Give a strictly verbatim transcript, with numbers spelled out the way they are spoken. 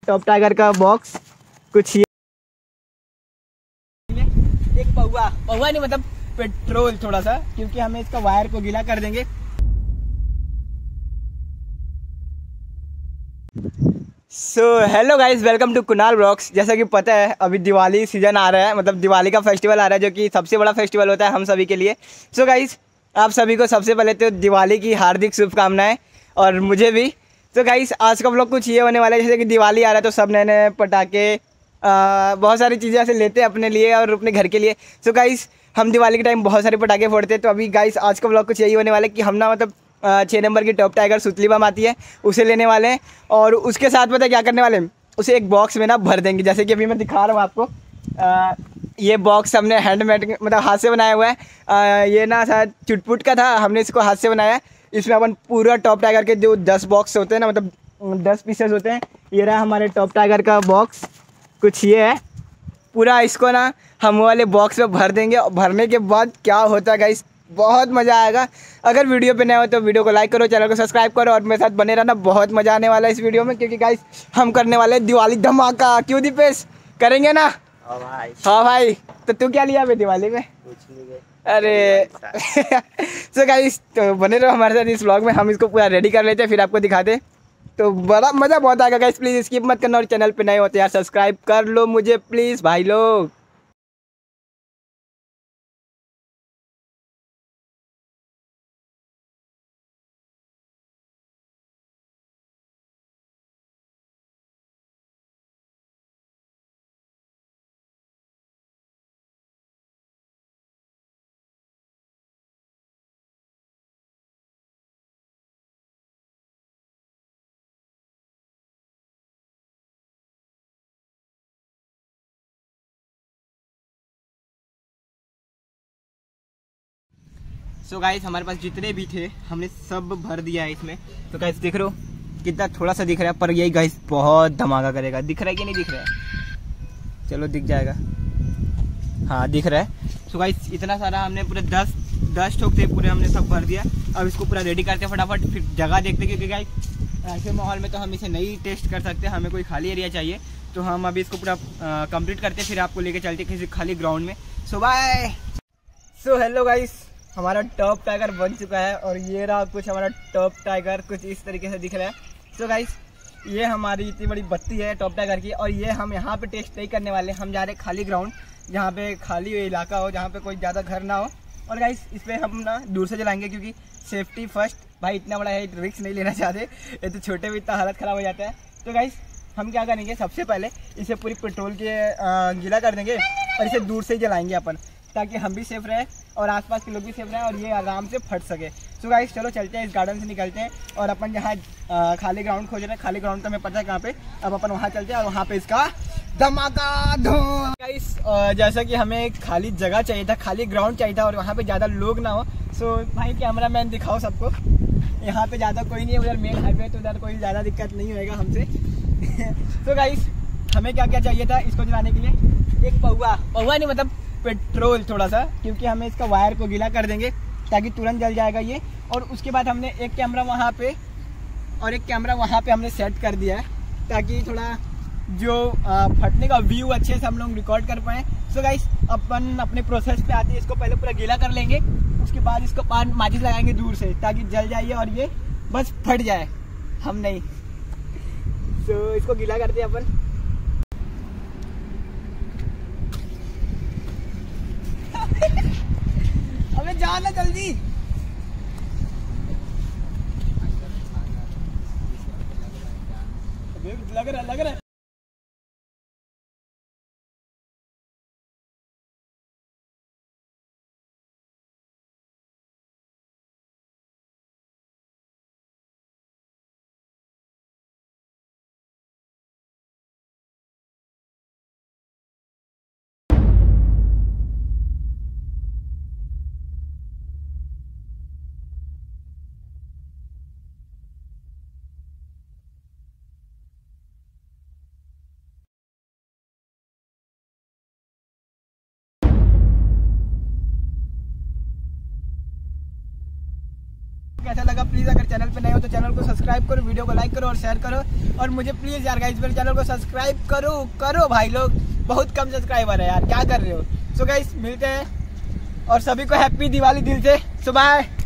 Top tiger का box कुछ ये एक पौवा पौवा नहीं मतलब पेट्रोल थोड़ा सा, क्योंकि हमें इसका वायर को गीला कर देंगे। So hello guys, welcome to Kunal blogs. जैसा कि पता है अभी दिवाली सीजन आ रहा है, मतलब दिवाली का फेस्टिवल आ रहा है जो कि सबसे बड़ा फेस्टिवल होता है हम सभी के लिए। सो so गाइज, आप सभी को सबसे पहले तो दिवाली की हार्दिक शुभकामनाएं और मुझे भी। तो गाइज आज का ब्लॉग कुछ ये होने वाला है, जैसे कि दिवाली आ रहा है तो सब नए नए पटाखे बहुत सारी चीज़ें ऐसे लेते हैं अपने लिए और अपने घर के लिए। सो so गाइज हम दिवाली के टाइम बहुत सारे पटाखे फोड़ते हैं। तो अभी गाइज आज का ब्लॉग कुछ यही होने वाला है कि हम ना मतलब छः नंबर की टॉप टाइगर सुतली बम आती है उसे लेने वाले हैं, और उसके साथ पता है क्या करने वाले हैं, उसे एक बॉक्स में ना भर देंगे। जैसे कि अभी मैं दिखा रहा हूँ आपको, आ, ये बॉक्स हमने हैंडमेड मतलब हाथ से बनाया हुआ है। आ, ये ना शायद चुटपुट का था, हमने इसको हाथ से बनाया। इसमें अपन पूरा टॉप टाइगर के जो दस बॉक्स होते हैं ना, मतलब दस पीसेस होते हैं। ये रहा हमारे टॉप टाइगर का बॉक्स, कुछ ये है पूरा। इसको ना हम वाले बॉक्स में भर देंगे और भरने के बाद क्या होता है गाइस, बहुत मज़ा आएगा। अगर वीडियो पे नए हो तो वीडियो को लाइक करो, चैनल को सब्सक्राइब करो और मेरे साथ बने रहना। बहुत मज़ा आने वाला है इस वीडियो में, क्योंकि गाइस हम करने वाले हैं दिवाली धमाका। क्यों दीपेश, करेंगे ना? हाँ भाई, हाँ भाई। तो तू क्या लिया अभी दिवाली में? कुछ नहीं। अरे सो गाइस तो बने रहो हमारे साथ इस व्लॉग में। हम इसको पूरा रेडी कर लेते हैं फिर आपको दिखाते हैं, तो बड़ा मज़ा बहुत आएगा गाइस। प्लीज़ स्किप मत करना और चैनल पे नए होते यार सब्सक्राइब कर लो मुझे प्लीज़ भाई लोग। सो so गाइस हमारे पास जितने भी थे हमने सब भर दिया है इसमें। तो गाइस देख रहे हो कितना थोड़ा सा दिख रहा है, पर यही गाइस बहुत धमाका करेगा। दिख रहा है कि नहीं दिख रहा है? चलो दिख जाएगा, हाँ दिख रहा है। सो so गाइस इतना सारा हमने पूरे दस दस ठोक थे पूरे, हमने सब भर दिया। अब इसको पूरा रेडी करते हैं फटाफट, फिर जगह देखते हैं, क्योंकि गाइस ऐसे माहौल में तो हम इसे नहीं टेस्ट कर सकते, हमें कोई खाली एरिया चाहिए। तो हम अभी इसको पूरा कंप्लीट करते हैं, फिर आपको लेके चलते किसी खाली ग्राउंड में। So bye. So hello guys, हमारा टॉप टाइगर बन चुका है और ये रहा कुछ हमारा टॉप टाइगर, कुछ इस तरीके से दिख रहा है। सो so गाइस ये हमारी इतनी बड़ी बत्ती है टॉप टाइगर की, और ये हम यहाँ पे टेस्ट नहीं करने वाले। हम जा रहे हैं खाली ग्राउंड, जहाँ पे खाली इलाका हो, जहाँ पे कोई ज़्यादा घर ना हो। और गाइस इस पर हम ना दूर से जलाएंगे, क्योंकि सेफ्टी फर्स्ट भाई। इतना बड़ा है, रिस्क नहीं लेना चाहते, ये तो छोटे भी इतना हालत ख़राब हो जाता है। तो गाइस हम क्या करेंगे, सबसे पहले इसे पूरी पेट्रोल के गीला कर देंगे और इसे दूर से ही जलाएंगे अपन, ताकि हम भी सेफ रहे और आसपास के लोग भी सेफ रहे और ये आराम से फट सके। सो गाइस चलो चलते हैं, इस गार्डन से निकलते हैं और अपन जहाँ खाली ग्राउंड खोज रहे हैं, खाली ग्राउंड तो हमें पता है कहाँ पे, अब अपन वहाँ चलते हैं और वहाँ पे इसका धमाका धूम। गाइस जैसा कि हमें एक खाली जगह चाहिए था, खाली ग्राउंड चाहिए था और वहाँ पे ज़्यादा लोग ना हो। सो भाई कैमरा मैन दिखाओ सबको, यहाँ पे ज़्यादा कोई नहीं है, उधर मेन हाईवे तो उधर कोई ज़्यादा दिक्कत नहीं होएगा हमसे। तो गाइस हमें क्या क्या चाहिए था इसको जलाने के लिए, एक पौवा पौवा नहीं मतलब पेट्रोल थोड़ा सा, क्योंकि हमें इसका वायर को गीला कर देंगे ताकि तुरंत जल जाएगा ये। और उसके बाद हमने एक कैमरा वहाँ पे और एक कैमरा वहाँ पे हमने सेट कर दिया है, ताकि थोड़ा जो आ, फटने का व्यू अच्छे से हम लोग रिकॉर्ड कर पाएँ। सो गाइस अपन अपने प्रोसेस पे आते हैं, इसको पहले पूरा गीला कर लेंगे, उसके बाद इसको पान माचिस लगाएंगे दूर से ताकि जल जाइए और ये बस फट जाए, हम नहीं। सो इसको गीला करते हैं अपन। अबे जाना जल्दी। लग रहा लग रहा है। कैसा लगा प्लीज़ अगर चैनल पे नए हो तो चैनल को सब्सक्राइब करो, वीडियो को लाइक करो और शेयर करो। और मुझे प्लीज़ यार गाइस मेरे चैनल को सब्सक्राइब करो करो भाई लोग, बहुत कम सब्सक्राइबर है यार, क्या कर रहे हो। सो गाइस मिलते हैं और सभी को हैप्पी दिवाली दिल से। सो बाय।